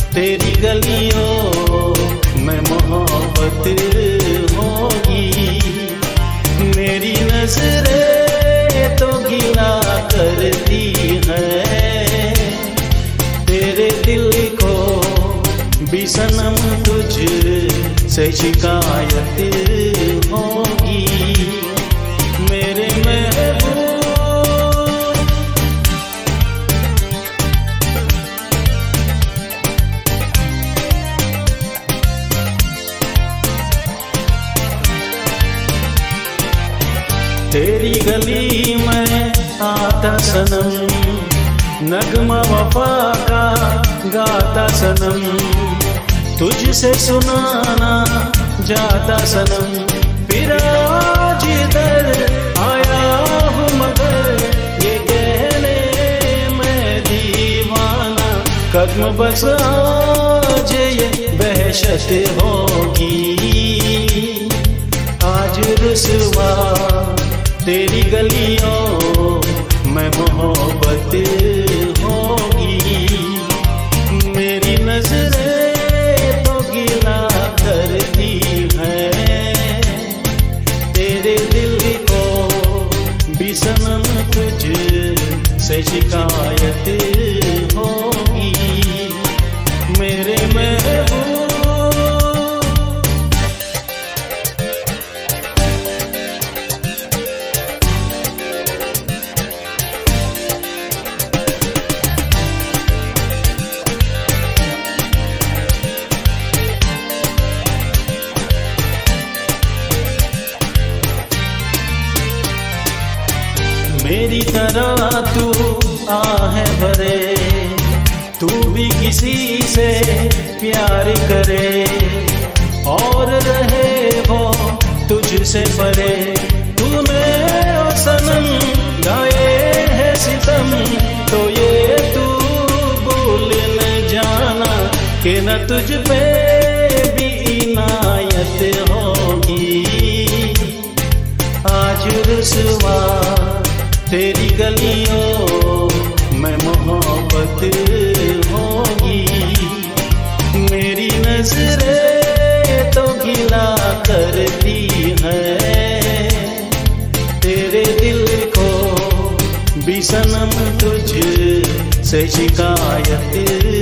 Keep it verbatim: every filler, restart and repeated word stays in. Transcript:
तेरी गलियों में मोहब्बत होगी। मेरी नजरें तो गिला करती है, तेरे दिल को भी सनम तुझ से शिकायत होगी। मेरे महबूब तेरी गली में आता सनम, नगमा वफा का गाता सनम, तुझसे सुनाना जाता सनम। फिर आज इधर आया हूँ मगर ये कहने मैं दीवाना, कदम बस आज ये बहशत होगी। आज रुसवा तेरी गलियों में मोहब्बत होगी। मेरी नजरें तो गिला करती है, तेरे दिल को भी सनम तुझ से शिकायत होगी। मेरे महबूब मेरी तरह तू आहे भरे, तू भी किसी से प्यार करे और रहे वो तुझसे परे। तूने ओ सनम गाए है सितम, तो ये तू भूल न जाना कि न तुझ पे भी इनायत होगी। आज रुसवा तेरी गलियों में मोहब्बत होगी। मेरी नजरें तो गिला करती है, तेरे दिल को भी सनम तुझ से शिकायत